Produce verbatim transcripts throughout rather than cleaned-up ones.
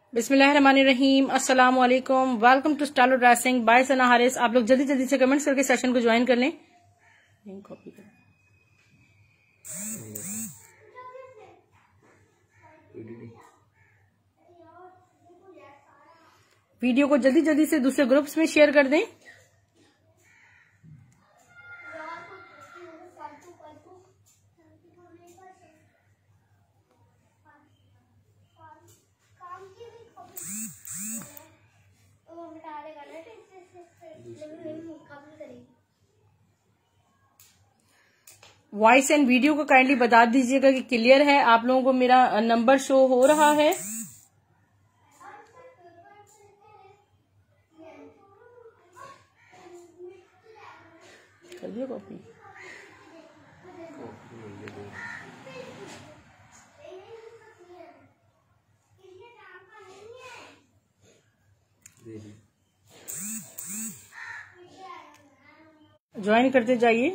बिस्मिल्लाहिर्रहमानिर्रहीम, अस्सलाम वालेकुम, welcome to style dressing by Sana Haris. आप लोग जल्दी जल्दी से कमेंट्स करके सेशन को ज्वाइन कर लें। कॉपी कर वीडियो को जल्दी जल्दी से दूसरे ग्रुप्स में शेयर कर दें। वॉइस एंड वीडियो को काइंडली बता दीजिएगा कि क्लियर है। आप लोगों को मेरा नंबर शो हो रहा है। कर दिया कॉपी। ज्वाइन करते जाइए।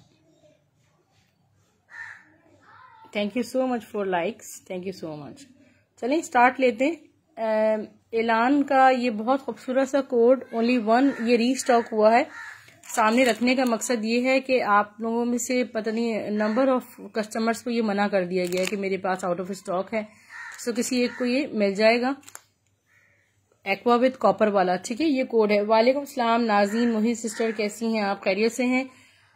Thank you so much for likes, thank you so much. चलें स्टार्ट लेते हैं। एलान का ये बहुत खूबसूरत सा कोड ओनली वन ये रीस्टॉक हुआ है। सामने रखने का मकसद ये है कि आप लोगों में से पता नहीं नंबर ऑफ कस्टमर्स को ये मना कर दिया गया है कि मेरे पास आउट ऑफ स्टॉक है, सो किसी एक को ये मिल जाएगा। एक्वा विद कॉपर वाला, ठीक है, ये कोड है। वालेकुम सलाम नाजीन मोहित सिस्टर, कैसी हैं आप? खैरियत से हैं?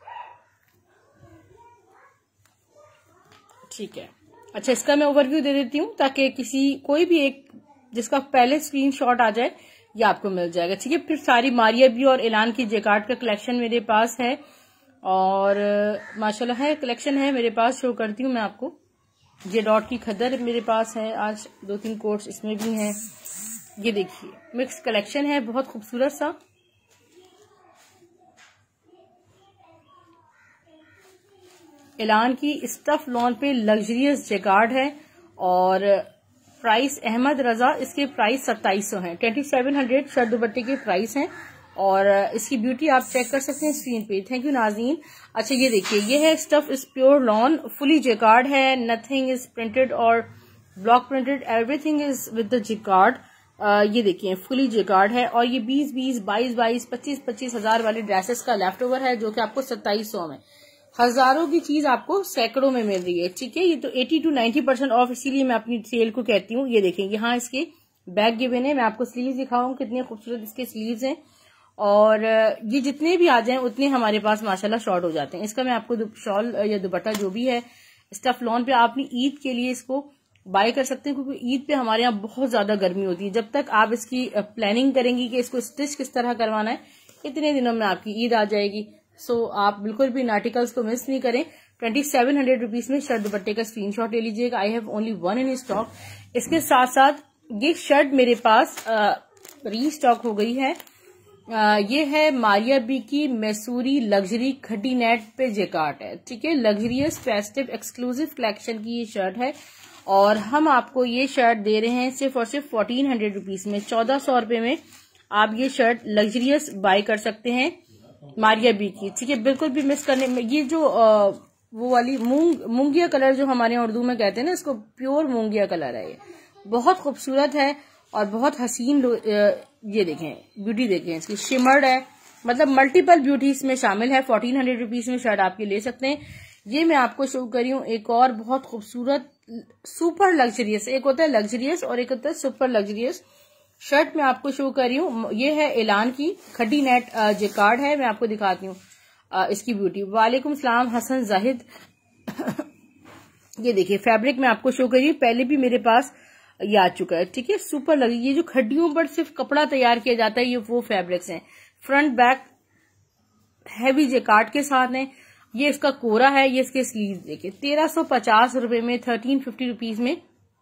ठीक है, अच्छा इसका मैं ओवरव्यू दे देती हूँ ताकि किसी कोई भी एक जिसका पहले स्क्रीनशॉट आ जाए ये आपको मिल जाएगा, ठीक है। फिर सारी मारिया बी और एलान की जैकार्ड का कलेक्शन मेरे पास है और माशाल्लाह है कलेक्शन है मेरे पास। शो करती हूँ मैं आपको। ये डॉट की खद्दर मेरे पास है, आज दो तीन कोट्स इसमें भी हैं। ये देखिए मिक्स कलेक्शन है, बहुत खूबसूरत सा। एलान की स्टफ लॉन पे लग्जरियस जैकार्ड है और प्राइस अहमद रजा, इसके प्राइस सत्ताईस सौ है। ट्वेंटी सेवन हंड्रेड शर्ट दुपट्टे के प्राइस हैं और इसकी ब्यूटी आप चेक कर सकते हैं स्क्रीन पे। थैंक यू नाजीन। अच्छा ये देखिए, ये है stuff is pure lawn, fully jacquard है, नथिंग इज प्रिंटेड और block printed, everything is with the jacquard. ये देखिए फुली जैकार्ड है और ये बीस बीस बाईस बाईस पच्चीस पच्चीस हजार वाली ड्रेसेस का लेफ्ट ओवर है जो कि आपको सत्ताईस सौ में। हजारों की चीज आपको सैकड़ों में मिल रही है, ठीक है। ये तो अस्सी टू नब्बे परसेंट ऑफ, इसीलिए मैं अपनी सेल को कहती हूँ। ये देखें यहाँ इसके बैक गिवन है, मैं आपको स्लीव्स दिखाऊं कितने खूबसूरत इसके स्लीव्स हैं और ये जितने भी आ जाएं उतने हमारे पास माशाल्लाह शॉर्ट हो जाते हैं। इसका मैं आपको शॉल या दुपट्टा जो भी है स्टफ लॉन पे आपने ईद के लिए इसको बाय कर सकते हैं क्योंकि ईद पे हमारे यहाँ बहुत ज्यादा गर्मी होती है। जब तक आप इसकी प्लानिंग करेंगी कि इसको स्टिच किस तरह करवाना है, इतने दिनों में आपकी ईद आ जाएगी। सो so, आप बिल्कुल भी आर्टिकल्स को मिस नहीं करें। ट्वेंटी सेवन हंड्रेड रुपीज में शर्ट दुपट्टे का स्क्रीनशॉट ले लीजिएगा। I have only one in stock. इसके साथ साथ ये शर्ट मेरे पास रीस्टॉक हो गई है। आ, ये है मारिया बी की मैसूरी लग्जरी खड्डी नेट पे जैकार्ड है, ठीक है। लग्जरियस फेस्टिव एक्सक्लूसिव कलेक्शन की ये शर्ट है और हम आपको ये शर्ट दे रहे हैं सिर्फ और सिर्फ फोर्टीन हंड्रेड रुपीज में। चौदह सौ रुपए में आप ये शर्ट लग्जरियस बाय कर सकते हैं मारिया बी की, ठीक है। बिल्कुल भी मिस करने में ये जो आ, वो वाली मूंग मूंगिया कलर जो हमारे उर्दू में कहते हैं ना, इसको प्योर मूंगिया कलर है। ये बहुत खूबसूरत है और बहुत हसीन। ये देखें ब्यूटी देखें इसकी, शिमर्ड है, मतलब मल्टीपल ब्यूटी इसमें शामिल है। फोर्टीन हंड्रेड रुपीज में शर्ट आपके ले सकते हैं। ये मैं आपको शो करी हूँ एक और बहुत खूबसूरत सुपर लग्जरियस, एक होता है लग्जरियस और एक होता है सुपर लग्जरियस शर्ट मैं आपको शो कर रही हूँ। ये है एलान की खड्डी नेट जैकार्ड है, मैं आपको दिखाती हूँ इसकी ब्यूटी। वालेकुम सलाम हसन जाहिद। ये देखिए फैब्रिक मैं आपको शो कर रही हूँ, पहले भी मेरे पास ये आ चुका है, ठीक है। सुपर लगी, ये जो खड्डियों पर सिर्फ कपड़ा तैयार किया जाता है ये वो फैब्रिक्स हैं। फ्रंट बैक हैवी जैकार्ड के साथ है। ये इसका कोरा है, ये इसके स्लीव देखिए। तेरह सौ पचास रुपए में, थर्टीन फिफ्टी रुपीज में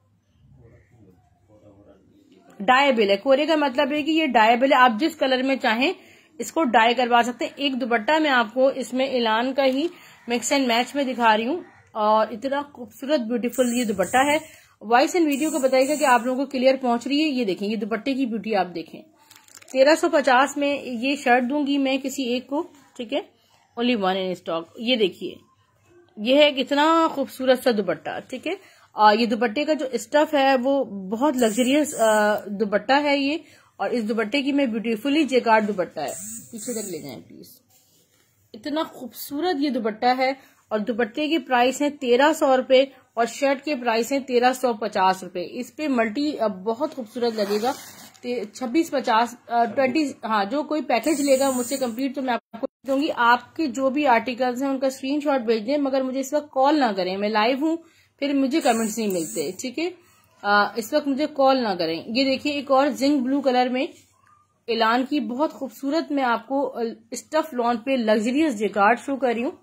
डायबल है। कोरे का मतलब है कि ये डायबल है, आप जिस कलर में चाहें इसको डाई करवा सकते हैं। एक दुपट्टा मैं आपको इसमें एलान का ही मिक्स एंड मैच में दिखा रही हूँ और इतना खूबसूरत ब्यूटीफुल ये दुपट्टा है। वॉइस एंड वीडियो को बताइएगा कि आप लोगों को क्लियर पहुंच रही है। ये देखें ये दुपट्टे की ब्यूटी आप देखें। तेरह सौ पचास में ये शर्ट दूंगी मैं किसी एक को, ठीक है। Only one in stock. ये देखिए ये है कितना खूबसूरत सा दुपट्टा, ठीक है। आ, ये दुपट्टे का जो स्टफ है वो बहुत लग्जरियस दुपट्टा है ये, और इस दुपट्टे की मैं ब्यूटीफुली जेकार्ड दुपट्टा है, पीछे तक ले जाएं प्लीज। इतना खूबसूरत ये दुपट्टा है, और दुपट्टे की प्राइस है तेरह सौ रुपए और शर्ट के प्राइस है तेरह सौ पचास रुपए। इस पे मल्टी बहुत खूबसूरत लगेगा, छब्बीस पचास ट्वेंटी। हाँ, जो कोई पैकेज लेगा मुझसे कंप्लीट तो मैं आपको दूंगी। आपके जो भी आर्टिकल्स हैं उनका स्क्रीनशॉट भेज दें, मगर मुझे इस वक्त कॉल ना करें, मैं लाइव हूँ, फिर मुझे कमेंट्स नहीं मिलते, ठीक है। इस वक्त मुझे कॉल ना करें। ये देखिए एक और जिंक ब्लू कलर में एलान की बहुत खूबसूरत मैं आपको स्टफ लॉन पे लग्जरियस जेकार्ड शो कर रही हूँ।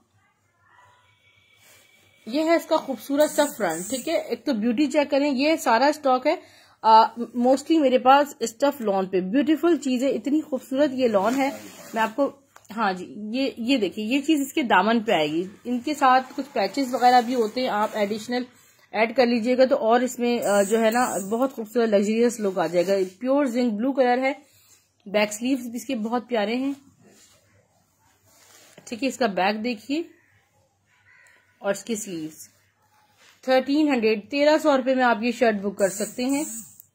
ये है इसका खूबसूरत सा फ्रंट, ठीक है। एक तो ब्यूटी चेक करें, ये सारा स्टॉक है मोस्टली मेरे पास स्टफ लॉन पे। ब्यूटीफुल चीज है, इतनी खूबसूरत ये लॉन है। मैं आपको, हाँ जी, ये ये देखिए, ये चीज इसके दामन पे आएगी। इनके साथ कुछ पैचेस वगैरह भी होते हैं, आप एडिशनल ऐड कर लीजिएगा तो और इसमें जो है ना बहुत खूबसूरत लग्जरियस लुक आ जाएगा। प्योर जिंक ब्लू कलर है, बैक स्लीव्स भी इसके बहुत प्यारे हैं, ठीक है। इसका बैक देखिए और इसकी स्लीव्स। थर्टीन हंड्रेड तेरह सौ रुपए में आप ये शर्ट बुक कर सकते हैं।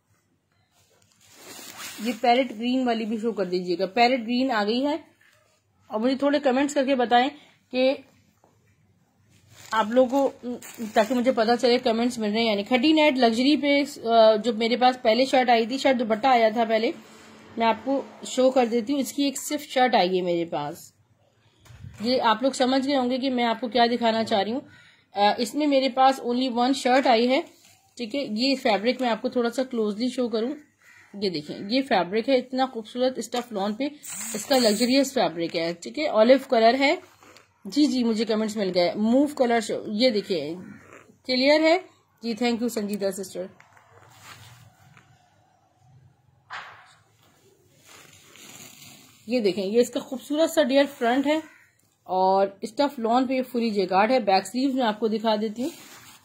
ये पैरेट ग्रीन वाली भी शो कर दीजिएगा, पैरेट ग्रीन आ गई है। और मुझे थोड़े कमेंट्स करके बताएं कि आप लोगों को, ताकि मुझे पता चले कमेंट्स मिल रहे हैं। यानी खटी नेट लग्जरी पे जो मेरे पास पहले शर्ट आई थी, शर्ट दुपट्टा आया था पहले, मैं आपको शो कर देती हूँ। इसकी एक सिर्फ शर्ट आई है मेरे पास। ये आप लोग समझ गए होंगे कि मैं आपको क्या दिखाना चाह रही हूँ। इसमें मेरे पास ओनली वन शर्ट आई है, ठीक है। ये फैब्रिक मैं आपको थोड़ा सा क्लोजली शो करूँ। ये देखें, ये फैब्रिक है, इतना खूबसूरत स्टफ लॉन पे इसका लग्जरियस फैब्रिक है, ठीक है। ऑलिव कलर है, जी जी मुझे कमेंट्स मिल गए। मूव कलर, ये देखिए क्लियर है जी, थैंक यू संजीदा सिस्टर। ये देखें, ये इसका खूबसूरत सा डियर फ्रंट है और स्टफ लॉन पे फुली जेकार्ड है। बैक स्लीव्स में आपको दिखा देती हूँ,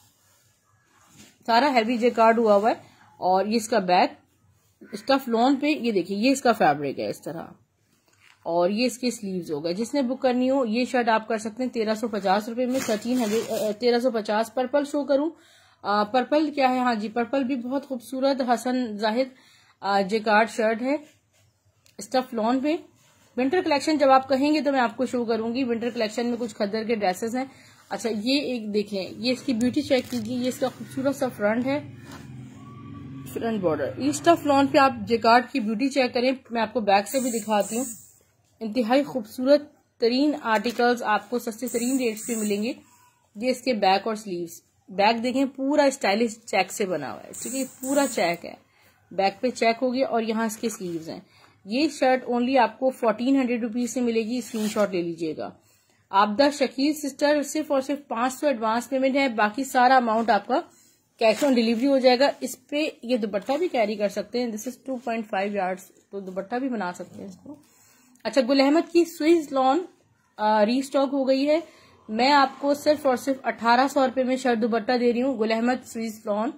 सारा हैवी जेकार्ड हुआ हुआ है। और ये इसका बैक स्टफ लॉन पे, ये देखिए ये इसका फैब्रिक है इस तरह, और ये इसके स्लीव्स हो गए। जिसने बुक करनी हो ये शर्ट आप कर सकते हैं तेरह सौ पचास रुपए में, थर्टीन हंड्रेड तेरह सौ पचास। पर्पल शो करूं, पर्पल क्या है, हाँ जी, पर्पल भी बहुत खूबसूरत हसन जाहिद जेकार्ड शर्ट है स्टफ लॉन पे। विंटर कलेक्शन जब आप कहेंगे तो मैं आपको शो करूंगी। विंटर कलेक्शन में कुछ खद्दर के ड्रेसेस हैं। अच्छा, ये एक देखें, ये इसकी ब्यूटी चेक कीजिए। ये इसका खूबसूरत सा फ्रंट है, फ्रंट बॉर्डर। इस स्टफ लॉन पे आप जेकार्ड की ब्यूटी चेक करें। मैं आपको बैक से भी दिखाती हूँ। इंतहाई खूबसूरत तरीन आर्टिकल्स आपको सस्ते तरीन रेट्स पे मिलेंगे। ये इसके बैक और स्लीव्स। बैक देखें, पूरा स्टाइलिश चेक से बना हुआ है, ठीक है, पूरा चेक है, बैक पे चेक हो गया। और यहाँ इसके स्लीव्स हैं। ये शर्ट ओनली आपको फोर्टीन हंड्रेड रुपीज से मिलेगी, स्क्रीनशॉट ले लीजिएगा। आपदा शकील सिस्टर, सिर्फ और सिर्फ पांच सौ एडवांस पेमेंट है, बाकी सारा अमाउंट आपका कैश ऑन डिलीवरी हो जाएगा। इस पे ये दुपट्टा भी कैरी कर सकते हैं, this is two point five yards, तो दुपट्टा भी बना सकते हैं इसको। अच्छा, गुल अहमद की स्विस लॉन रीस्टॉक हो गई है। मैं आपको सिर्फ और सिर्फ अठारह सौ रुपए में शर्ट दुपट्टा दे रही हूँ। Gul Ahmed swiss lawn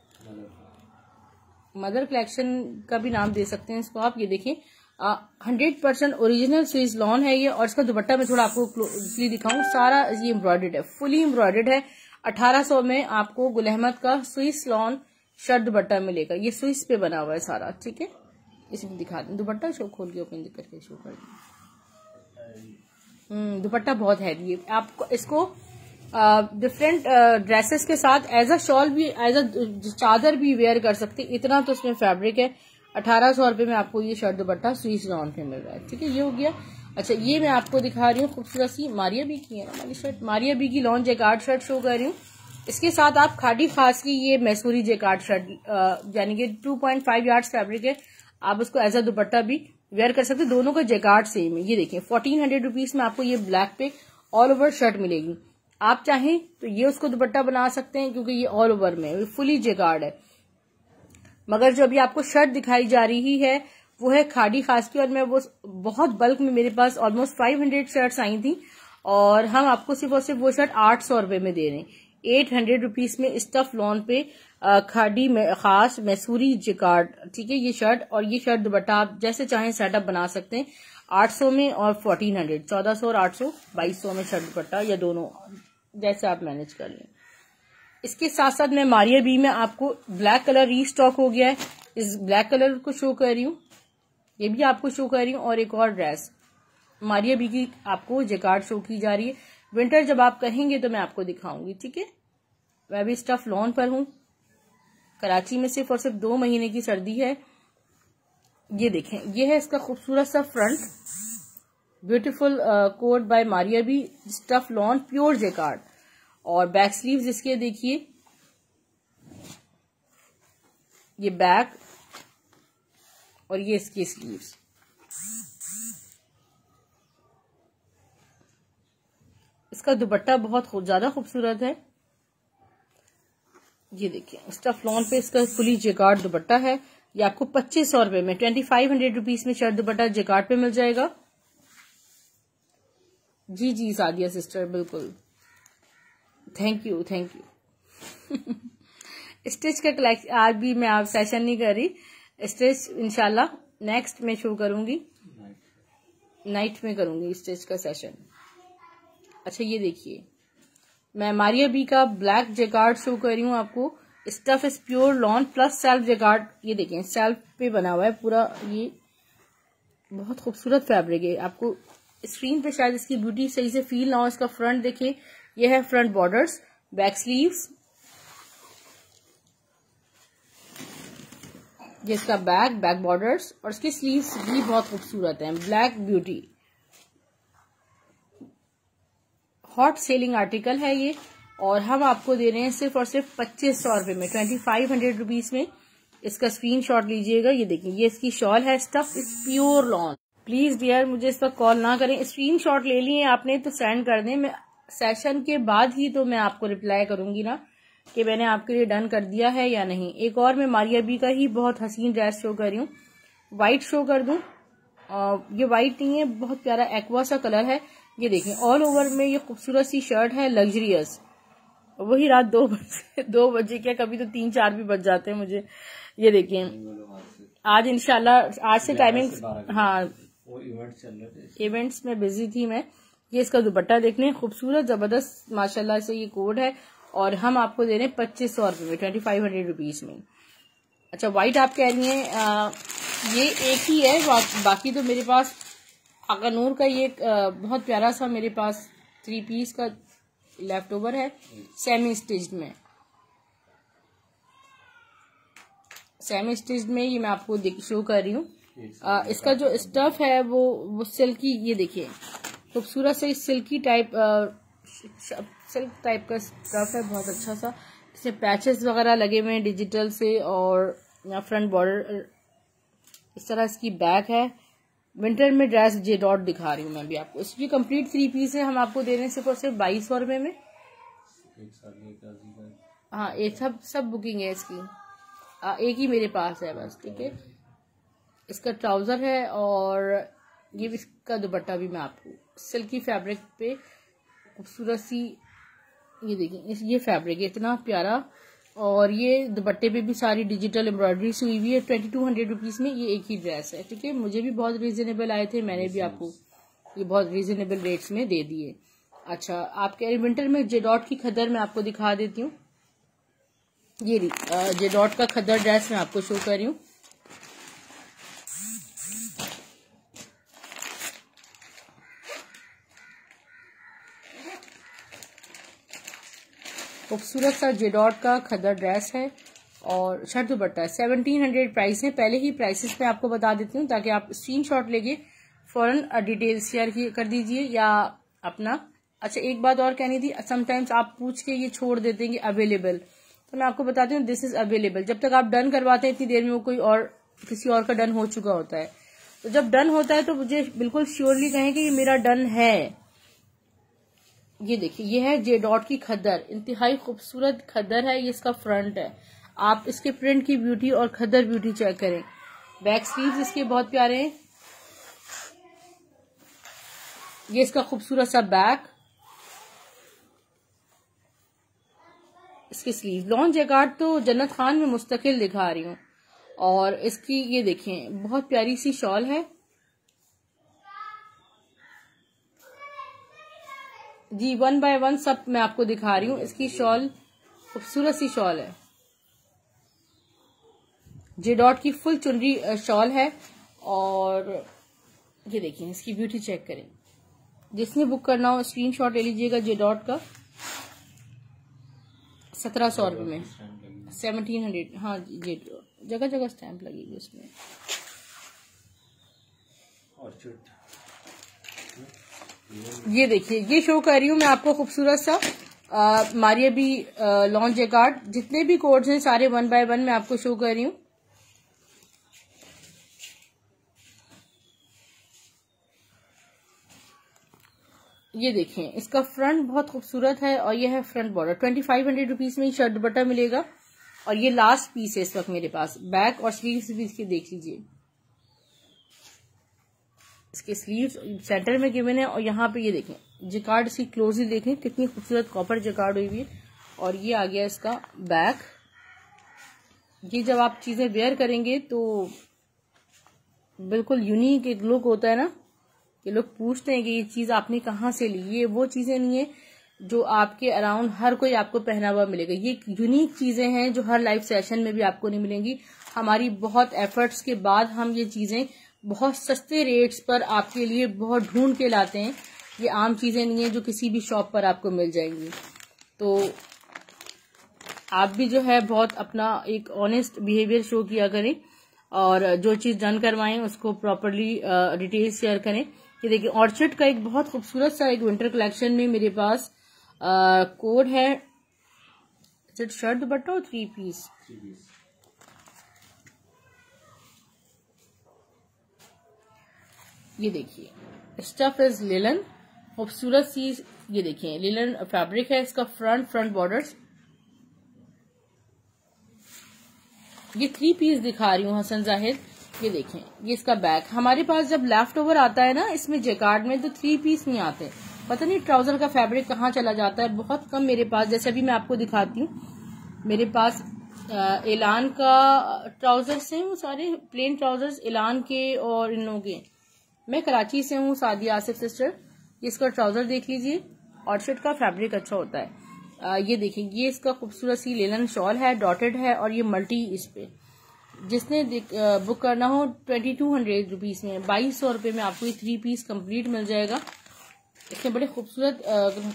mother collection का भी नाम दे सकते हैं इसको आप। ये देखिए, hundred percent original swiss lawn है ये। और इसका दुपट्टा मैं थोड़ा आपको क्लोजली दिखाऊं, सारा ये एम्ब्रॉयडर्ड है, फुली एम्ब्रॉयडर्ड है। अठारह सौ में आपको गुल अहमद का स्विस लॉन शर्ट दुपट्टा मिलेगा। ये स्विस पे बना हुआ है सारा, ठीक है। इसमें दिखा दें, दुपट्टा शो खोल के ओपन करके शो कर दें। हम्म दुपट्टा बहुत हैवी है। आप इसको डिफरेंट ड्रेसेस के साथ एज अ शॉल भी, एज अ चादर भी वेयर कर सकते, इतना तो इसमें फैब्रिक है। अठारह सौ रुपए में आपको ये शर्ट दुपट्टा स्विस लॉन पे मिल रहा है, ठीक है। ये हो गया। अच्छा, ये मैं आपको दिखा रही हूँ खूबसूरत सी मारिया बी की है ना हमारी शर्ट, मारिया बी की लॉन जेकार्ड शर्ट शो कर रही हूँ। इसके साथ आप खाड़ी खास की ये मैसूरी जेकार्ड शर्ट, यानी कि two point five yards fabric है, आप उसको एज अ दुपट्टा भी वेयर कर सकते हैं। दोनों का जेकार्ड सेम है। ये देखें, फोर्टीन हंड्रेड रुपीज में आपको ये ब्लैक पे ऑल ओवर शर्ट मिलेगी। आप चाहें तो ये उसको दुपट्टा बना सकते हैं, क्योंकि ये ऑल ओवर में फुली जेकार्ड है। मगर जो अभी आपको शर्ट दिखाई जा रही है वो है खाड़ी खास की, और मैं वो बहुत बल्क में, मेरे पास ऑलमोस्ट फाइव हंड्रेड शर्ट्स आई थी, और हम आपको सिर्फ और सिर्फ वो शर्ट आठ सौ रुपए में दे रहे हैं। एट हंड्रेड रुपीज में स्टफ लॉन पे खाड़ी में खास मैसूरी जिकार्ड, ठीक है, ये शर्ट। और ये शर्ट दुपट्टा आप जैसे चाहें सेटअप बना सकते हैं, आठ सौ में और फोर्टीन हंड्रेड, चौदह सौ और आठ सौ, बाईस सौ में शर्ट दुपट्टा, या दोनों जैसे आप मैनेज कर लें। इसके साथ साथ मैं मारिया बी में आपको ब्लैक कलर रीस्टॉक हो गया है, इस ब्लैक कलर को शो कर रही हूँ, ये भी आपको शो कर रही हूँ। और एक और ड्रेस मारिया बी की आपको जैकार्ड शो की जा रही है। विंटर जब आप कहेंगे तो मैं आपको दिखाऊंगी, ठीक है। मैं भी स्टफ लॉन पर हूँ, कराची में सिर्फ और सिर्फ दो महीने की सर्दी है। ये देखें, ये है इसका खूबसूरत सा front, beautiful coat by Maria B, stuff lawn pure jacquard. और बैक स्लीव्स इसके देखिए, ये बैक और ये इसकी स्लीव्स। इसका दुपट्टा बहुत ज्यादा खूबसूरत है। ये देखिए स्टफ लॉन पे इसका फुली जैकार्ड दुपट्टा है। ये आपको पच्चीस सौ रुपए में, ट्वेंटी फाइव हंड्रेड रुपीज में शर्ट दुपट्टा जैकार्ड पे मिल जाएगा। जी जी सादिया सिस्टर, बिल्कुल, thank you thank you. Stitch का कलेक्शन आज भी मैं आप सेशन नहीं कर रही, स्टिच इंशाल्लाह नेक्स्ट में शो करूंगी, नाइट में करूंगी स्टिच का सेशन। अच्छा ये देखिए, मैं मारिया बी का ब्लैक जैकार्ड शो कर रही हूँ आपको। Stuff is pure lawn plus self jacquard. ये देखें सेल्फ पे बना हुआ है पूरा, ये बहुत खूबसूरत फैब्रिक है। आपको स्क्रीन पे शायद इसकी ब्यूटी सही से फील ना हो। इसका फ्रंट देखिए, ये है फ्रंट बॉर्डर्स, बैक स्लीव्स, ये इसका बैक बैक बॉर्डर्स, और इसकी स्लीव्स भी बहुत खूबसूरत हैं, black beauty. Hot selling article है ये, और हम आपको दे रहे हैं सिर्फ और सिर्फ पच्चीस सौ रुपए में, ट्वेंटी फाइव हंड्रेड रुपीज में। इसका स्क्रीनशॉट लीजिएगा। ये देखिए, ये इसकी शॉल है, stuff is pure lawn. Please dear मुझे इस पर कॉल ना करें, स्क्रीनशॉट ले लिए आपने तो सेंड कर दें। मैं सेशन के बाद ही तो मैं आपको रिप्लाई करूंगी ना कि मैंने आपके लिए डन कर दिया है या नहीं। एक और मैं मारिया बी का ही बहुत हसीन ड्रेस शो कर रही हूँ, व्हाइट शो कर दूं। ये व्हाइट नहीं है, बहुत प्यारा एक्वा सा कलर है। ये देखें ऑल ओवर में ये खूबसूरत सी शर्ट है, लग्जरियस। वही रात दो बजे दो बजे क्या, कभी तो तीन चार भी बज जाते हैं मुझे। ये देखिए आज इंशाल्लाह, आज से टाइमिंग, हाँ इवेंट्स में बिजी थी मैं। ये इसका दुपट्टा देखने खूबसूरत जबरदस्त माशाल्लाह से ये कोड है, और हम आपको दे रहे हैं पच्चीस सौ रुपए में, ट्वेंटी फाइव हंड्रेड रुपीज में। अच्छा व्हाइट आप कह रही हैं, ये एक ही है, बा, बाकी तो मेरे पास अकानूर का ये आ, बहुत प्यारा सा मेरे पास थ्री पीस का लेफ्ट ओवर है, सेमी स्टिच्ड में। सेमी स्टिच्ड में ये मैं आपको शो कर रही हूँ। इसका जो स्टफ है वो वो सिल्की, ये देखिए खूबसूरत से सिल्की टाइप, सिल्क टाइप का स्टफ है, बहुत अच्छा सा। इसमें पैचेस वगैरह लगे हुए हैं डिजिटल से, और यहाँ फ्रंट बॉर्डर इस तरह इसकी बैक है। विंटर में ड्रेस जे डॉट दिखा रही हूँ मैं भी आपको। इसकी कंप्लीट थ्री पीस है, हम आपको दे रहे हैं सिर्फ और सिर्फ बाईस सौ रुपए में। हाँ ये सब सब बुकिंग है इसकी, आ, एक ही मेरे पास है बस, ठीक है। इसका ट्राउजर है, और ये इसका दुपट्टा भी मैं आपको सिल्की फैब्रिक पे खूबसूरत सी, ये देखिए ये फैब्रिक है इतना प्यारा, और ये दुपट्टे पे भी सारी डिजिटल एम्ब्रॉयडरी हुई हुई है। ट्वेंटी टू हंड्रेड रुपीज में ये एक ही ड्रेस है, ठीक है। मुझे भी बहुत रीजनेबल आए थे, मैंने भी आपको ये बहुत रीजनेबल रेट्स में दे दिए। अच्छा आप कह रहे विंटर में जे डॉट की खद्दर मैं आपको दिखा देती हूँ। ये जे डॉट का खद्दर ड्रेस मैं आपको शो कर रही हूँ। खूबसूरत सा जे डॉट का खद्दर ड्रेस है, और शर्ट दुपट्टा है। सेवनटीन हंड्रेड प्राइस है। पहले ही प्राइसेस मैं आपको बता देती हूँ ताकि आप स्क्रीनशॉट लेके फौरन डिटेल शेयर कर दीजिए या अपना। अच्छा एक बात और कहनी थी, समटाइम्स आप पूछ के ये छोड़ देते हैं कि अवेलेबल, तो मैं आपको बताती हूँ दिस इज अवेलेबल। जब तक आप डन करवाते हैं इतनी देर में वो कोई और किसी और का डन हो चुका होता है, तो जब डन होता है तो मुझे बिल्कुल श्योरली कहें कि ये मेरा डन है। ये देखिए ये है जे डॉट की खद्दर, इंतहाई खूबसूरत खद्दर है। ये इसका फ्रंट है, आप इसके प्रिंट की ब्यूटी और खद्दर ब्यूटी चेक करें। बैक स्लीव्स इसके बहुत प्यारे हैं। ये इसका खूबसूरत सा बैक, इसके स्लीव। लॉन जैकार्ड तो जन्नत खान में मुस्तकिल दिखा रही हूँ, और इसकी ये देखें बहुत प्यारी सी शॉल है जी, वन बाय वन सब मैं आपको दिखा रही हूँ। इसकी शॉल खूबसूरत सी शॉल है, जे डॉट की फुल चुनरी शॉल है। और ये देखिए इसकी ब्यूटी चेक करें। जिसने बुक करना हो स्क्रीनशॉट ले लीजिएगा जे डॉट का, सत्रह सौ रुपये में, सेवनटीन हंड्रेड। हाँ जे जगह जगह स्टैंप लगेगी उसमें। ये देखिए ये शो कर रही हूँ मैं आपको खूबसूरत सा मारिया बी लॉन्च जैकार्ड। जितने भी कोड्स हैं सारे वन बाय वन मैं आपको शो कर रही हूँ। ये देखें इसका फ्रंट बहुत खूबसूरत है और ये है front border. Twenty five hundred rupees में ही शर्ट दुपट्टा मिलेगा। और ये लास्ट पीस है इस वक्त मेरे पास। बैक और स्लीव्स भी इसके देख लीजिए, इसके स्लीव्स सेंटर में गिवन है। और यहाँ पे ये देखें जैकार्ड इसकी क्लोजली देखें कितनी खूबसूरत कॉपर जैकार्ड हुई हुई है। और ये आ गया इसका बैक। ये जब आप चीजें वेयर करेंगे तो बिल्कुल यूनिक एक लुक होता है ना। ये लोग पूछते हैं कि ये चीज आपने कहाँ से ली। ये वो चीजें नहीं है जो आपके अराउंड हर कोई आपको पहना हुआ मिलेगा। ये यूनिक चीजें हैं जो हर लाइव सेशन में भी आपको नहीं मिलेंगी। हमारी बहुत एफर्ट्स के बाद हम ये चीजें बहुत सस्ते रेट्स पर आपके लिए बहुत ढूंढ के लाते हैं। ये आम चीजें नहीं है जो किसी भी शॉप पर आपको मिल जाएंगी। तो आप भी जो है बहुत अपना एक ऑनेस्ट बिहेवियर शो किया करें और जो चीज डन करवाएं उसको प्रॉपरली डिटेल शेयर करें। ये देखिए ऑर्चिड का एक बहुत खूबसूरत सा एक विंटर कलेक्शन में मेरे पास आ, कोड है। शर्ट दुपट्टा और थ्री पीस। ये देखिए स्टफ इज लिलन, खूबसूरत सी। ये देखिए लिलन फैब्रिक है इसका। Front front borders. ये थ्री पीस दिखा रही हूँ हसन जाहिद। ये देखें ये इसका बैक। हमारे पास जब लेफ्ट ओवर आता है ना इसमें जैकार्ड में तो थ्री पीस नहीं आते। पता नहीं ट्राउजर का फैब्रिक कहाँ चला जाता है। बहुत कम मेरे पास, जैसे अभी मैं आपको दिखाती हूँ मेरे पास एलान का ट्राउजर्स हैं, वो सारे प्लेन ट्राउजर्स एलान के और इन लोगों के। मैं कराची से हूँ, सादिया आसिफ सिस्टर। इसका ट्राउजर देख लीजिए, ऑर्चिड का फैब्रिक अच्छा होता है। आ, ये देखिए ये इसका खूबसूरत सी लेलन शॉल है, डॉटेड है और ये मल्टी इस पे। जिसने बुक करना हो ट्वेंटी टू हंड्रेड रुपीज में, बाईस सौ रुपये में आपको ये थ्री पीस कंप्लीट मिल जाएगा। इसमें बड़े खूबसूरत।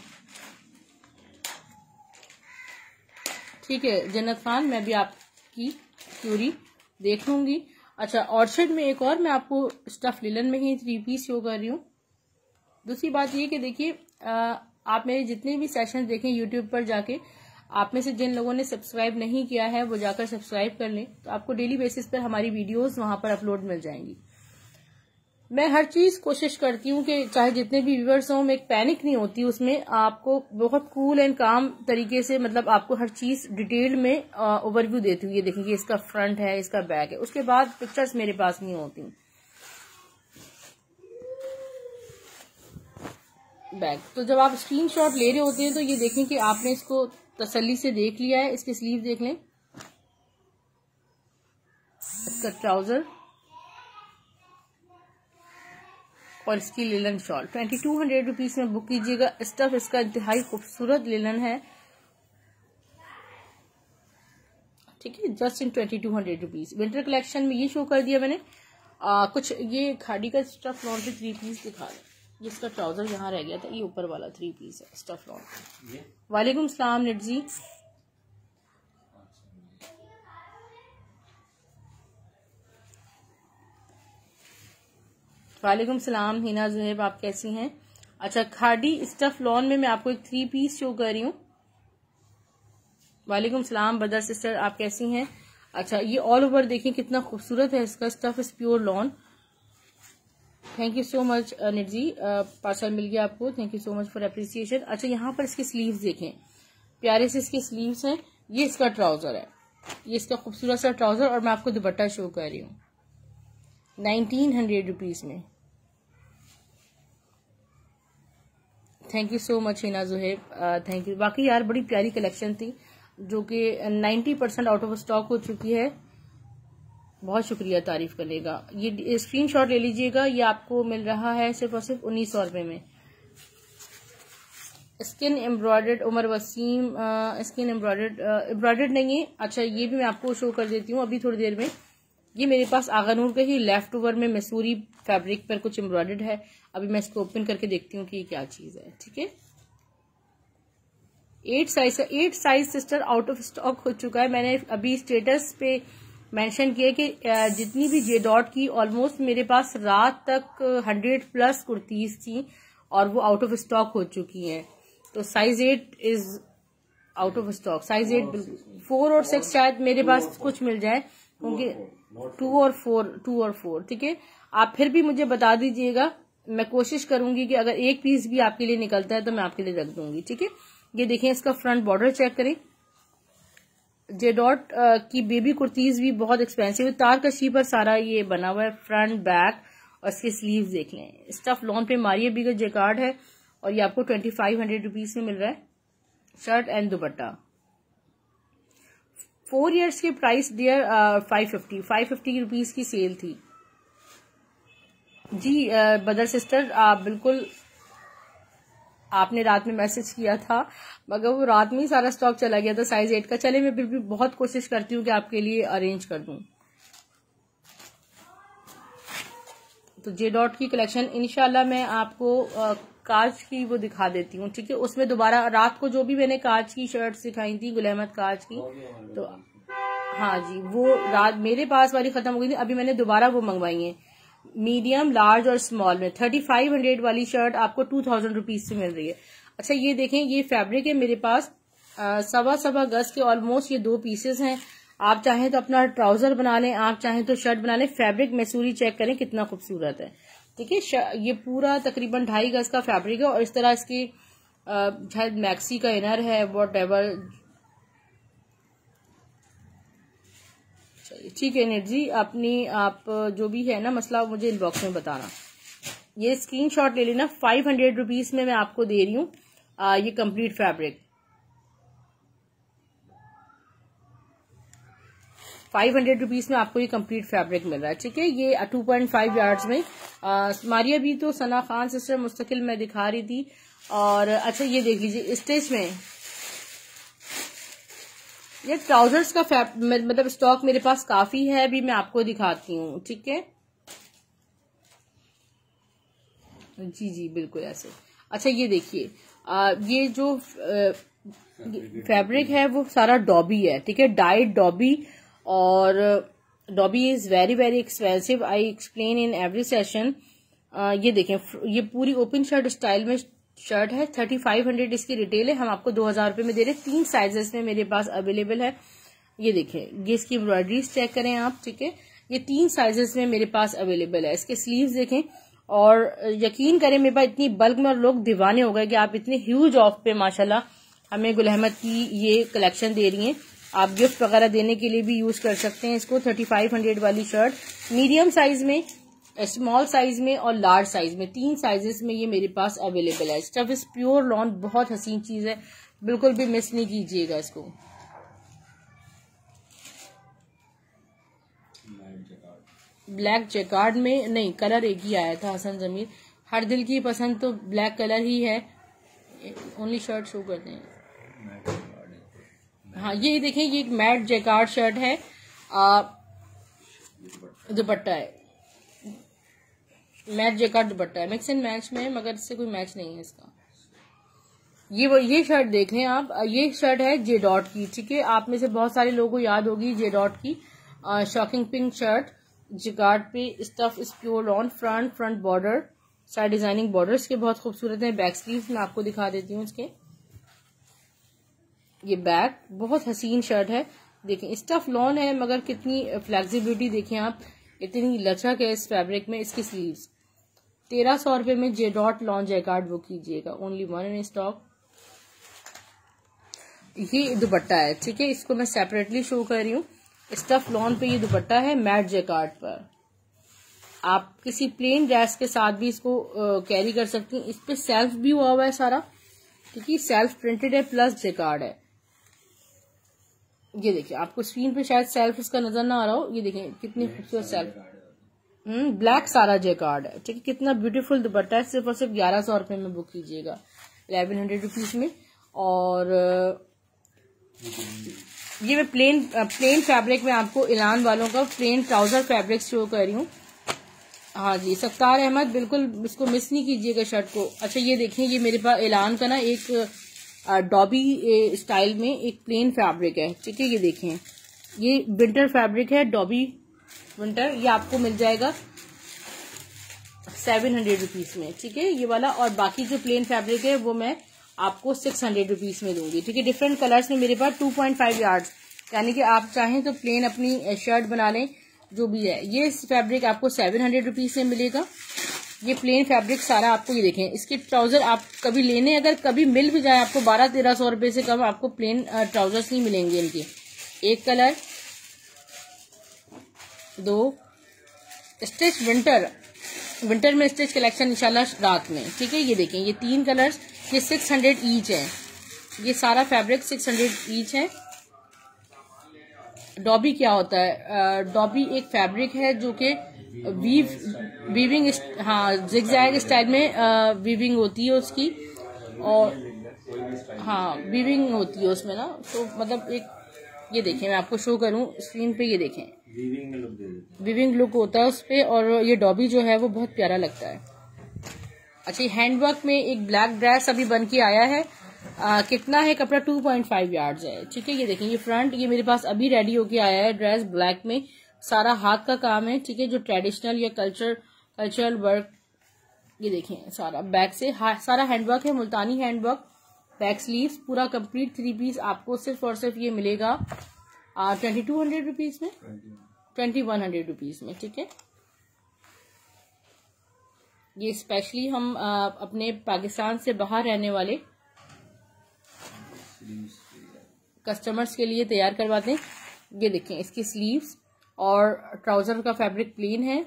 ठीक है जन्नत खान, मैं भी आपकी क्यूरी देख लूंगी। अच्छा ऑर्चिड में एक और मैं आपको स्टफ लिलन में ही थ्री पीस शो कर रही हूँ। दूसरी बात ये कि देखिए आप मेरे जितने भी सेशन देखें यूट्यूब पर जाके, आप में से जिन लोगों ने सब्सक्राइब नहीं किया है वो जाकर सब्सक्राइब कर लें, तो आपको डेली बेसिस पर हमारी वीडियोस वहां पर अपलोड मिल जाएंगी। मैं हर चीज कोशिश करती हूँ कि चाहे जितने भी व्यूअर्स हों, मैं एक पैनिक नहीं होती उसमें। आपको बहुत कूल एंड काम तरीके से, मतलब आपको हर चीज डिटेल में ओवरव्यू देती हूँ। ये देखेंगे इसका फ्रंट है, इसका बैक है, उसके बाद पिक्चर्स मेरे पास नहीं होती। बैक तो जब आप स्क्रीनशॉट ले रहे होते हैं तो ये देखें कि आपने इसको तसल्ली से देख लिया है। इसके स्लीव देख लें, इसका ट्राउजर और इसकी linen shawl. Twenty two hundred rupees में बुक कीजिएगा। स्टफ इसका इंतहाई खूबसूरत लिलन है। ठीक है, just in twenty two hundred rupees. Winter collection में ये शो कर दिया मैंने। आ, कुछ ये खाड़ी का स्टफ लॉन पे थ्री पीस दिखा रहे, जिसका ट्राउजर यहाँ रह गया था, ये ऊपर वाला थ्री पीस है स्टफ लॉन। वालेकुम सलाम निटजी। वालेकुम सलाम हिना जुहेब, आप कैसी हैं? अच्छा खाड़ी स्टफ लॉन में मैं आपको एक थ्री पीस शो कर रही हूँ। वालेकुम सलाम बदर सिस्टर, आप कैसी हैं? अच्छा ये ऑल ओवर देखिए कितना खूबसूरत है इसका stuff is pure lawn. Thank you so much निट जी, पार्सल मिल गया आपको। Thank you so much for appreciation. अच्छा यहाँ पर इसके स्लीव्स देखें, प्यारे से इसके स्लीव्स हैं। ये इसका ट्राउजर है, ये इसका खूबसूरत सा ट्राउजर। और मैं आपको दुपट्टा शो कर रही हूँ नाइनटीन हंड्रेड रुपीज में। Thank you so much Hina Zuhaib, thank you. बाकी यार बड़ी प्यारी कलेक्शन थी जो कि ninety percent out of stock हो चुकी है। बहुत शुक्रिया तारीफ करने का। ये स्क्रीनशॉट ले लीजिएगा, ये आपको मिल रहा है सिर्फ और सिर्फ उन्नीस सौ रुपये में। Skin embroidered Umar Waseem, skin embroidered embroidered नहीं है। अच्छा, ये भी मैं आपको शो कर देती हूँ अभी थोड़ी देर में। ये मेरे पास आगानूर के ही लेफ्ट ओवर में मैसूरी फैब्रिक पर कुछ एम्ब्रॉयडर्ड है। अभी मैं इसको ओपन करके देखती हूँ कि ये क्या चीज है। ठीक है, eight size eight size sister out of stock हो चुका है। मैंने अभी स्टेटस पे मेंशन किया कि जितनी भी जे डॉट की ऑलमोस्ट मेरे पास रात तक हंड्रेड प्लस कुर्तीज थी और वो आउट ऑफ स्टॉक हो चुकी हैं। तो size eight is out of stock. Size eight four और सिक्स शायद मेरे पास कुछ मिल जाए, क्योंकि टू और फोर टू और फोर ठीक है। आप फिर भी मुझे बता दीजिएगा, मैं कोशिश करूंगी कि अगर एक पीस भी आपके लिए निकलता है तो मैं आपके लिए रख दूंगी। ठीक है, ये देखें, इसका फ्रंट बॉर्डर चेक करें। जे डॉट की बेबी कुर्तीज भी बहुत एक्सपेंसिव है। तार कशी पर सारा ये बना हुआ है, फ्रंट बैक, और इसके स्लीव्स देख लें। स्टफ लॉन पे मारिया बी का जेकार्ड है और ये आपको ट्वेंटी फाइव हंड्रेड रुपीज में मिल रहा है, shirt and dupatta. Four years के price dear five fifty five fifty rupees की सेल थी जी। uh, बदर सिस्टर, आप बिल्कुल, आपने रात में मैसेज किया था मगर वो रात में ही सारा स्टॉक चला गया था साइज एट का। चले, मैं फिर भी बहुत कोशिश करती हूँ कि आपके लिए अरेंज कर दूं। तो जे डॉट की कलेक्शन इंशाल्लाह मैं आपको आ, कांच की वो दिखा देती हूँ। ठीक है, उसमें दोबारा रात को जो भी मैंने कांच की शर्ट्स दिखाई थी, गुल अहमद कांच की, तो हाँ जी, वो रात मेरे पास वाली खत्म हो गई थी। अभी मैंने दोबारा वो मंगवाई है, मीडियम, लार्ज और स्मॉल में। थर्टी फाइव हंड्रेड वाली शर्ट आपको टू थाउजेंड रुपीज से मिल रही है। अच्छा, ये देखें, ये फैब्रिक है मेरे पास आ, सवा सवा गज के ऑलमोस्ट ये दो पीसेस हैं। आप चाहें तो अपना ट्राउजर बना लें, आप चाहें तो शर्ट बना लें। फैब्रिक मैसूरी चेक करें कितना खूबसूरत है। ठीक है, ये पूरा तकरीबन ढाई गज का फैब्रिक है और इस तरह इसकी शायद मैक्सी का इनर है, वॉट एवर। ठीक है नेट जी, अपनी आप जो भी है ना मसला, मुझे इनबॉक्स में बताना। ये स्क्रीनशॉट ले लेना। फाइव हंड्रेड रुपीज में मैं आपको दे रही हूँ ये complete fabric. Five hundred rupees में आपको ये कंप्लीट फैब्रिक मिल रहा है। ठीक है, ये टू पॉइंट फाइव यार्ड्स में। आ, मारिया भी तो सना खान सिस्टर मुस्तकिल में दिखा रही थी। और अच्छा, ये देख लीजिए स्टिच में ये ट्राउजर्स का फैब मतलब स्टॉक मेरे पास काफी है, अभी मैं आपको दिखाती हूँ। ठीक है जी जी, बिल्कुल ऐसे। अच्छा, ये देखिए, ये जो फैब्रिक है वो सारा डॉबी है। ठीक है, डाइड डॉबी, और dobby is very very expensive, I explain in every session. ये देखें, ये पूरी ओपन शर्ट स्टाइल में शर्ट है। थर्टी फाइव हंड्रेड इसकी रिटेल है, हम आपको दो हजार रुपए में दे रहे हैं। तीन साइजेस में मेरे पास अवेलेबल है। ये देखें, ये इसकी एम्ब्रॉयडरीज चेक करें आप। ठीक है, ये तीन साइजेस में मेरे पास अवेलेबल है। इसके स्लीव्स देखें, और यकीन करें मेरे पास इतनी बल्क में, और लोग दीवाने हो गए कि आप इतने ह्यूज ऑफ पे माशाल्लाह हमें गुल अहमद की ये कलेक्शन दे रही हैं। आप गिफ्ट वगैरह देने के लिए भी यूज कर सकते हैं इसको। थर्टी फाइव हंड्रेड वाली शर्ट मीडियम साइज में, स्मॉल साइज में और लार्ज साइज में, तीन साइजेस में ये मेरे पास अवेलेबल है। स्टफ इज प्योर लॉन, बहुत हसीन चीज है, बिल्कुल भी मिस नहीं कीजिएगा इसको। ब्लैक जैकार्ड में नहीं, कलर एक ही आया था हसन जमीर। हर दिल की पसंद तो ब्लैक कलर ही है। ओनली शर्ट शो करते हैं। हाँ, ये देखें, ये एक मैट जैकार्ड शर्ट है, दुपट्टा है मैट जैकार्ड दुपट्टा है, मिक्स एंड मैच में, मगर इससे कोई मैच नहीं है इसका। ये वो ये शर्ट देख लें आप, ये शर्ट है जे डॉट की। ठीक है, आप में से बहुत सारे लोगों को याद होगी जे डॉट की शॉकिंग पिंक शर्ट, जैकार्ड पे। Stuff is pure lawn, front front border, side designing borders के बहुत खूबसूरत है। बैक स्लीव मैं आपको दिखा देती हूँ इसके। ये बैक बहुत हसीन शर्ट है, देखें स्टफ लॉन है मगर कितनी फ्लेक्सिबिलिटी देखें आप, इतनी लचक है इस फैब्रिक में। इसकी स्लीव्स तेरह सौ रुपए में J dot lawn jacquard book कीजिएगा, ओनली वन इन स्टॉक। ये दुपट्टा है। ठीक है, इसको मैं सेपरेटली शो कर रही हूँ। स्टफ लॉन पे ये दुपट्टा है मैट जैकार्ड पर। आप किसी प्लेन ड्रेस के साथ भी इसको कैरी कर सकती हैं। इस पे सेल्फ भी हुआ हुआ है सारा, ठीक है, सेल्फ प्रिंटेड है प्लस जैकार्ड है। ये देखिए, आपको स्क्रीन पे शायद सेल्फ इसका नजर ना आ रहा हो, ये देखें कितनी खूबसूरत सेल्फ। हम्म ब्लैक सारा जैकार्ड है। ठीक है, कितना ब्यूटीफुल दुपट्टा है। सिर्फ और सिर्फ ग्यारह सौ रुपए में बुक कीजिएगा। इलेवन हंड्रेड रुपीज में। और ये मैं प्लेन प्लेन फैब्रिक में आपको इलान वालों का प्लेन ट्राउजर फैब्रिक शो कर रही हूँ। हाँ जी, सत्तार अहमद, बिल्कुल इसको मिस नहीं कीजिएगा शर्ट को। अच्छा ये देखें, ये मेरे पास इलान का ना एक डॉबी स्टाइल में एक प्लेन फैब्रिक है, ठीक है। ये देखें, ये विंटर फैब्रिक है, डॉबी विंटर। ये आपको मिल जाएगा सेवन हंड्रेड रुपीज में, ठीक है, ये वाला। और बाकी जो प्लेन फैब्रिक है वो मैं आपको सिक्स हंड्रेड रुपीज में दूंगी, ठीक है। डिफरेंट कलर्स में मेरे पास टू पॉइंट फाइव यार्ड्स, यानी कि आप चाहें तो प्लेन अपनी शर्ट बना लें, जो भी है। ये फैब्रिक आपको सेवन हंड्रेड रुपीज में मिलेगा। ये प्लेन फैब्रिक सारा आपको, ये देखें, इसके ट्राउजर आप कभी लेने, अगर कभी मिल भी जाए आपको बारह तेरह सौ रुपए से कम आपको प्लेन ट्राउजर्स नहीं मिलेंगे इनके। एक कलर, दो स्टिच विंटर, विंटर में स्टिच कलेक्शन इंशाल्लाह रात में, ठीक है। ये देखें, ये तीन कलर्स, ये सिक्स हंड्रेड ईच है। ये सारा फैब्रिक सिक्स हंड्रेड ईच है। डॉबी क्या होता है? डॉबी एक फैब्रिक है जो कि वीव वीविंग, हाँ, जिगजैग स्टाइल में वीविंग होती है उसकी, और हाँ वीविंग होती है उसमें ना। तो मतलब एक, ये देखें, मैं आपको शो करूं स्क्रीन पे, ये देखें, वीविंग लुक दे देते हैं, वीविंग लुक होता है उस पे। और ये डॉबी जो है वो बहुत प्यारा लगता है। अच्छा, ये हैंडवर्क में एक ब्लैक ड्रेस अभी बन के आया है। आ, कितना है कपड़ा? टू पॉइंट फाइव यार्ड्स है, ठीक है। ये देखें, ये फ्रंट, ये मेरे पास अभी रेडी होके आया है ड्रेस, ब्लैक में, सारा हाथ का काम है, ठीक है, जो ट्रेडिशनल या कल्चर कल्चरल वर्क। ये देखें, सारा बैक से सारा हैंडवर्क है, मुल्तानी हैंडवर्क। बैक स्लीव्स पूरा कंप्लीट थ्री पीस आपको सिर्फ और सिर्फ ये मिलेगा ट्वेंटी टू हंड्रेड रुपीज में, ट्वेंटी वन हंड्रेड रुपीज में, ठीक है। ये स्पेशली हम आ, अपने पाकिस्तान से बाहर रहने वाले कस्टमर्स के लिए तैयार करवाते हैं। ये देखें, इसकी स्लीव्स और ट्राउजर का फैब्रिक प्लेन है।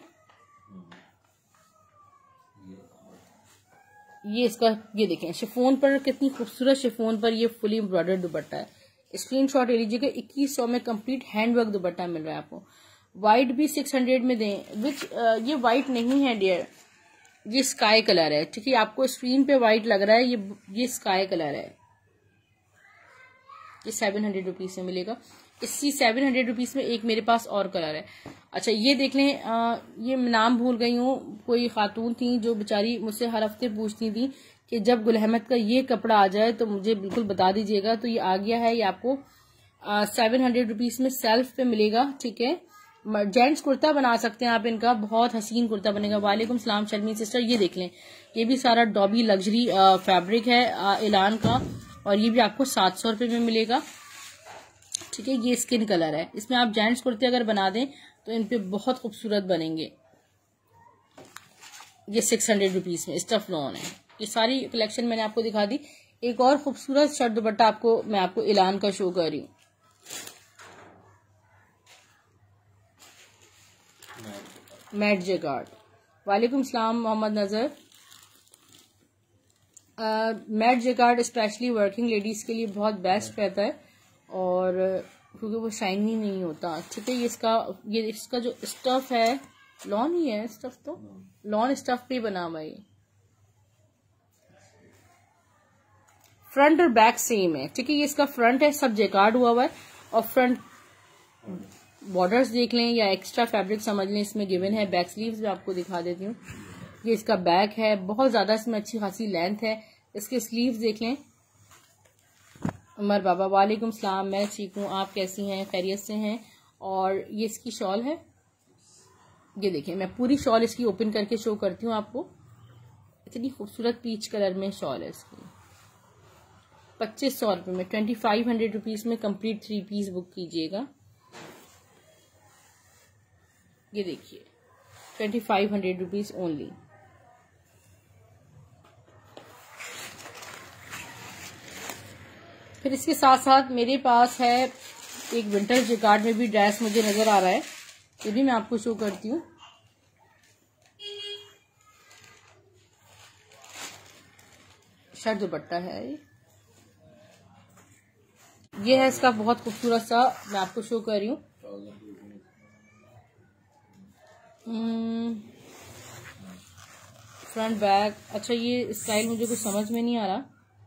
ये इसका, ये देखें, शिफोन पर कितनी खूबसूरत शिफोन पर ये फुली एम्ब्रॉयडर्ड दुपट्टा है। स्क्रीनशॉट ले लीजिएगा। इक्कीस सौ में कंप्लीट हैंडवर्क दुपट्टा मिल रहा है आपको। व्हाइट भी सिक्स हंड्रेड में दें, विच ये व्हाइट नहीं है डियर, ये स्काई कलर है, ठीक है। आपको स्क्रीन पे व्हाइट लग रहा है, ये ये स्काई कलर है। ये सेवन हंड्रेड रुपीज में मिलेगा। इसी सेवन हंड्रेड रुपीज में एक मेरे पास और कलर है। अच्छा, ये देख लें, आ, ये नाम भूल गई हूँ, कोई खातून थी जो बेचारी मुझसे हर हफ्ते पूछती थी कि जब गुल अहमद का ये कपड़ा आ जाए तो मुझे बिल्कुल बता दीजिएगा। तो ये आ गया है, ये आपको सेवन हंड्रेड रुपीज में सेल्फ पे मिलेगा, ठीक है। जेंट्स कुर्ता बना सकते हैं आप इनका, बहुत हसीन कुर्ता बनेगा। वालेकुम सलाम शर्मी सिस्टर। ये देख लें, ये भी सारा डॉबी लग्जरी फैब्रिक है इलान का, और ये भी आपको सात सौ रुपये में मिलेगा, ठीक है। ये स्किन कलर है, इसमें आप जेंट्स कुर्ते अगर बना दें तो इन पे बहुत खूबसूरत बनेंगे। ये सिक्स हंड्रेड रुपीज में स्टफ लॉन है। ये सारी कलेक्शन मैंने आपको दिखा दी। एक और खूबसूरत शर्ट दुपट्टा आपको मैं आपको इलान का शो कर रही हूँ। Matte jacquard. वालेकुम सलाम Mohammad Nazar. Matte jacquard specially working ladies के लिए बहुत बेस्ट रहता है, और क्योंकि वो शाइनी नहीं होता, ठीक है। ये इसका ये इसका जो स्टफ है, लॉन ही है स्टफ, तो लॉन स्टफ पे बना हुआ है। फ्रंट और बैक सेम है, ठीक है। ये इसका फ्रंट है, सब जेकार्ड हुआ हुआ है, और फ्रंट बॉर्डर्स देख लें या एक्स्ट्रा फैब्रिक समझ लें इसमें गिवन है। बैक स्लीव्स भी आपको दिखा देती हूँ। ये इसका बैक है, बहुत ज्यादा इसमें अच्छी खासी लेंथ है। इसके स्लीव्स देख लें। उमर बाबा, वालेकुम सलाम, मैं ठीक हूँ, आप कैसी हैं? खैरियत से हैं। और ये इसकी शॉल है, ये देखें, मैं पूरी शॉल इसकी ओपन करके शो करती हूँ आपको। इतनी खूबसूरत पीच कलर में शॉल है इसकी। पच्चीस सौ रुपये में, ट्वेंटी फाइव हंड्रेड रुपीज में कंप्लीट थ्री पीस बुक कीजिएगा। ये देखिए, twenty five hundred rupees only. फिर इसके साथ साथ मेरे पास है एक विंटर जेकार्ड में भी ड्रेस मुझे नजर आ रहा है, ये भी मैं आपको शो करती हूँ। शर्ट दुपट्टा है, ये है इसका बहुत खूबसूरत सा, मैं आपको शो कर रही हूँ। Front back. अच्छा, ये स्टाइल मुझे कुछ समझ में नहीं आ रहा,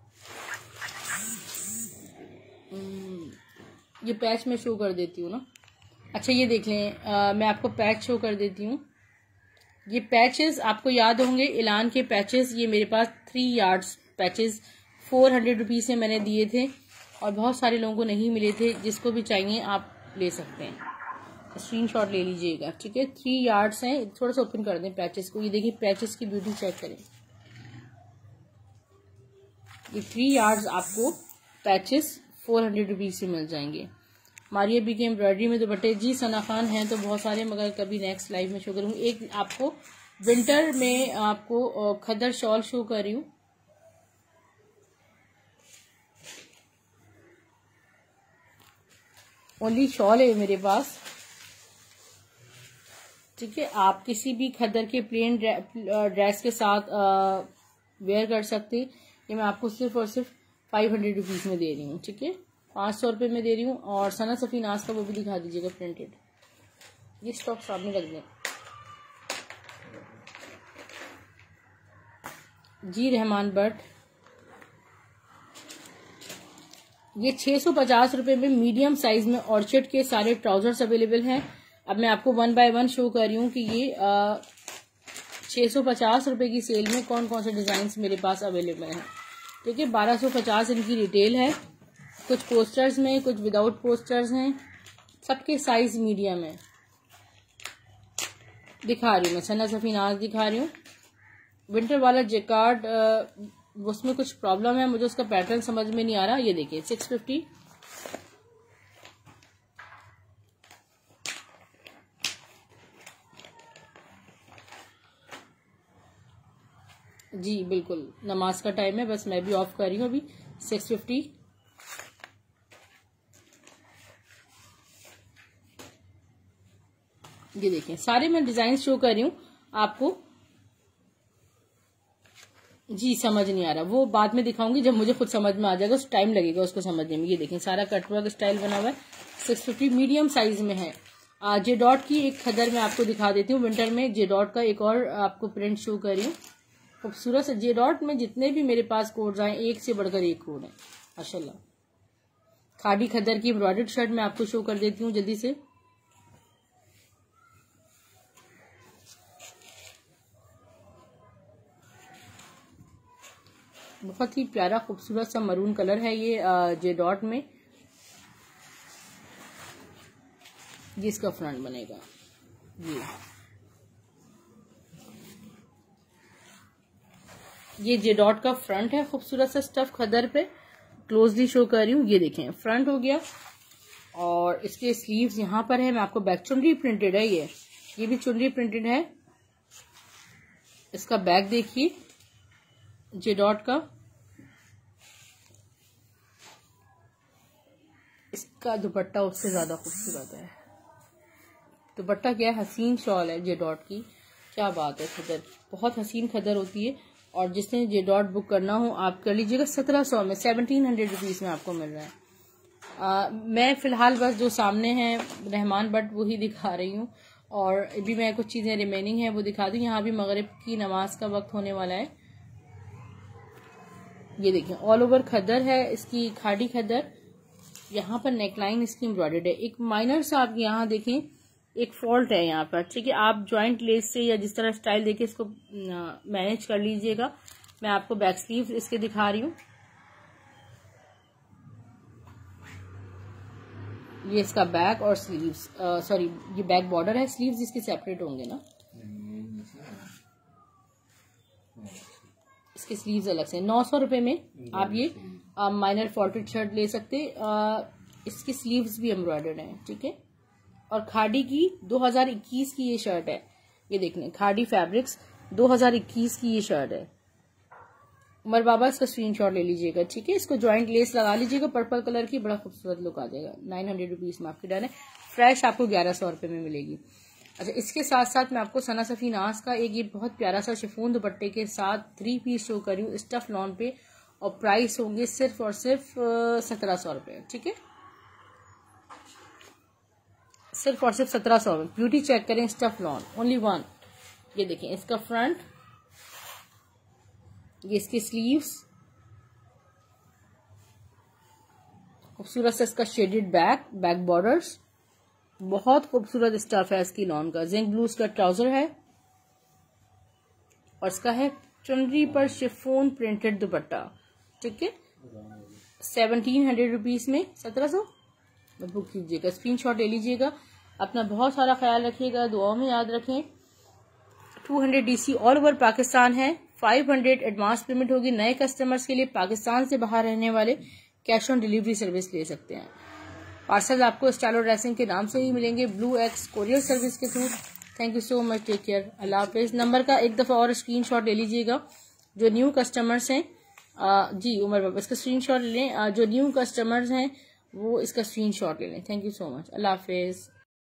ये पैच मैं शो कर देती हूँ ना। अच्छा ये देख लें, आ, मैं आपको पैच शो कर देती हूँ। ये पैचेस आपको याद होंगे, इलान के पैचेस, ये मेरे पास three yards patches four hundred rupees से मैंने दिए थे और बहुत सारे लोगों को नहीं मिले थे। जिसको भी चाहिए आप ले सकते हैं, स्क्रीनशॉट ले लीजिएगा, ठीक है। थ्री यार्ड्स हैं। थोड़ा सा ओपन कर दें पैचेस को। ये देखिए पैचेस की ब्यूटी चेक करें। ये थ्री यार्ड्स आपको पैचेस फोर हंड्रेड रुपीज़ से मिल जाएंगे। मारिया बी के एम्ब्रॉयडरी में दुपट्टे, जी सना खान हैं तो बहुत सारे, मगर कभी नेक्स्ट लाइव में शो करूँगी। एक आपको विंटर में आपको खद्दर शॉल शो कर रही हूँ। ओनली शॉल है मेरे पास, ठीक है। आप किसी भी खद्दर के प्लेन ड्रेस के साथ वेयर कर सकते। ये मैं आपको सिर्फ और सिर्फ फाइव हंड्रेड रुपीज़ में दे रही हूँ, ठीक है। पाँच सौ रुपये में दे रही हूँ। और सना सफ़ी नाज का वो भी दिखा दीजिएगा प्रिंटेड। ये स्टॉक सामने रख दें। जी रहमान बट, ये छः सौ पचास रुपये में मीडियम साइज में ऑर्चिड के सारे ट्राउजर्स अवेलेबल हैं। अब मैं आपको वन बाय वन शो कर रही हूँ कि ये छः सौ पचास रुपये की सेल में कौन कौन से डिज़ाइंस मेरे पास अवेलेबल हैं, ठीक है। बारह सौ पचास इनकी रिटेल है। कुछ पोस्टर्स में, कुछ विदाउट पोस्टर्स हैं, सबके साइज मीडियम है। दिखा रही हूँ मैं, सना सफ़ी नाज दिखा रही हूँ। विंटर वाला जैकार्ड, उसमें कुछ प्रॉब्लम है, मुझे उसका पैटर्न समझ में नहीं आ रहा। ये देखिए सिक्स फिफ्टी, जी बिल्कुल नमाज का टाइम है, बस मैं भी ऑफ कर रही हूँ अभी। सिक्स फिफ्टी, ये देखें सारे मैं डिजाइन शो कर रही हूँ आपको। जी समझ नहीं आ रहा, वो बाद में दिखाऊंगी जब मुझे खुद समझ में आ जाएगा, उस टाइम लगेगा उसको समझने में। ये देखें सारा कटवर्क स्टाइल बना हुआ है, सिक्स फिफ्टी मीडियम साइज में है। जे डॉट की एक खदर मैं आपको दिखा देती हूँ। विंटर में जे डॉट का एक और आपको प्रिंट शो कर रही हूँ, खूबसूरत से। जे डॉट में जितने भी मेरे पास कोड्स आए, एक से बढ़कर एक कोड है माशाल्लाह। खादी खदर की एम्ब्रॉयडर्ड शर्ट मैं आपको शो कर देती हूँ जल्दी से। बहुत ही प्यारा खूबसूरत सा मरून कलर है ये जे डॉट में। ये इसका फ्रंट बनेगा, ये ये जे डॉट का फ्रंट है। खूबसूरत सा स्टफ खदर पे क्लोजली शो कर रही हूँ। ये देखें फ्रंट हो गया और इसके स्लीव्स यहाँ पर है। मैं आपको बैक, चुनरी प्रिंटेड है ये ये भी चुनरी प्रिंटेड है। इसका बैक देखिए जे डॉट का। इसका दुपट्टा उससे ज्यादा खूबसूरत है। दुपट्टा क्या है, हसीन शॉल है जे डॉट की। क्या बात है, खदर बहुत हसीन खदर होती है। और जिसने जे डॉट बुक करना हो आप कर लीजिएगा। सत्रह सौ में, सेवनटीन हंड्रेड रुपीज में आपको मिल रहा है। आ, मैं फिलहाल बस जो सामने हैं रहमान बट वही दिखा रही हूँ, और अभी मैं कुछ चीजें रिमेनिंग है वो दिखा दूँ। यहाँ भी मगरिब की नमाज का वक्त होने वाला है। ये देखिए ऑल ओवर खदर है इसकी, खाड़ी खदर। यहाँ पर नेकलाइन इसकी एम्ब्रॉयडर्ड है। एक माइनर सा आप यहाँ देखें, एक फॉल्ट है यहाँ पर, ठीक है। आप ज्वाइंट लेस से या जिस तरह स्टाइल देके इसको मैनेज कर लीजिएगा। मैं आपको बैक स्लीव इसके दिखा रही हूँ। ये इसका बैक और स्लीव्स, सॉरी ये बैक बॉर्डर है, स्लीव्स इसके सेपरेट होंगे ना, इसके स्लीव्स अलग से। नौ सौ रुपए में आप ये माइनर फॉल्टेड शर्ट ले सकते। आ, इसकी स्लीव्स भी एम्ब्रॉयडर्ड हैं, ठीक है। और खाड़ी की दो हज़ार इक्कीस की ये शर्ट है। ये देखने खाड़ी फैब्रिक्स दो हज़ार इक्कीस की ये शर्ट है। उमर बाबा इसका स्क्रीनशॉट ले लीजिएगा, ठीक है। इसको ज्वाइंट लेस लगा लीजिएगा पर्पल कलर की, बड़ा खूबसूरत लुक आ जाएगा। नाइन हंड्रेड रुपीज में आपकी डन है। फ्रेश आपको ग्यारह सौ रुपए में मिलेगी। अच्छा इसके साथ साथ मैं आपको सना सफ़ी नाज का एक ये बहुत प्यारा सा शिफॉन दुपट्टे के साथ थ्री पीस शो कर रही हूँ स्टफ लॉन पे, और प्राइस होंगे सिर्फ और सिर्फ सत्रह सौ रुपए, ठीक है। सिर्फ और सिर्फ सत्रह सौ में। ब्यूटी चेक करें, स्टफ लॉन ओनली वन। ये देखें इसका फ्रंट, ये इसकी स्लीव्स, खूबसूरत सा इसका शेडेड बैक बैक बॉर्डर्स, बहुत खूबसूरत स्टफ है इसकी लॉन का। जिंक ब्लू इसका ट्राउजर है और इसका है चुनरी पर शिफोन प्रिंटेड दुपट्टा। ठीक है, सेवनटीन हंड्रेड रुपीज में सत्रह सौ बुक कीजिएगा, स्क्रीनशॉट ले लीजिएगा। अपना बहुत सारा ख्याल रखिएगा, दुआओं में याद रखें। Two hundred DC all over Pakistan है। फाइव हंड्रेड एडवांस पेमेंट होगी नए कस्टमर्स के लिए। पाकिस्तान से बाहर रहने वाले कैश ऑन डिलीवरी सर्विस ले सकते हैं। पार्सल आपको स्टाइलो ड्रेसिंग के नाम से ही मिलेंगे, ब्लू एक्स कोरियर सर्विस के थ्रू। Thank you so much, take care, अल्लाह हाफिज। नंबर का एक दफा और स्क्रीनशॉट ले लीजिएगा जो न्यू कस्टमर्स हैं। आ, जी उमर बाबा इसका स्क्रीनशॉट ले लें। आ, जो न्यू कस्टमर्स हैं वो इसका स्क्रीनशॉट ले लें। थैंक यू सो मच, अल्लाह हाफिज।